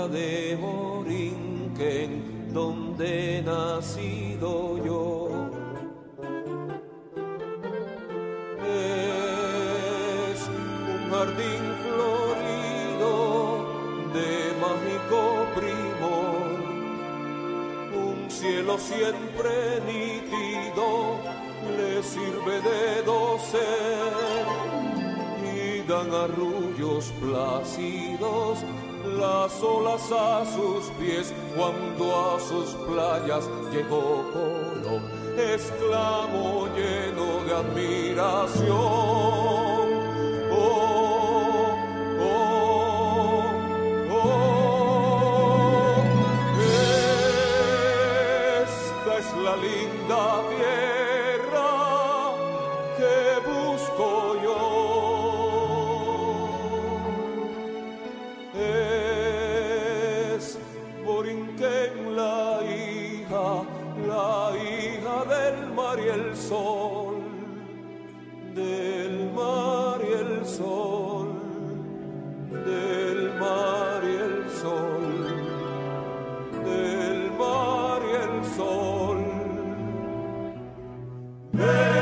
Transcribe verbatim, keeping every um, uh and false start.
tierra de Borinquen, donde he nacido yo. Es un jardín florido de mágico primor, un cielo siempre nítido le sirve de dosel, y dan arrullos plácidos las olas a sus pies cuando a sus playas llegó Colón. Exclamo lleno de admiración. Oh, oh, oh, esta es la linda tierra que busco yo. Es Borinquen la hija, la hija del mar y el sol, del mar y el sol, del mar y el sol, del mar y el sol.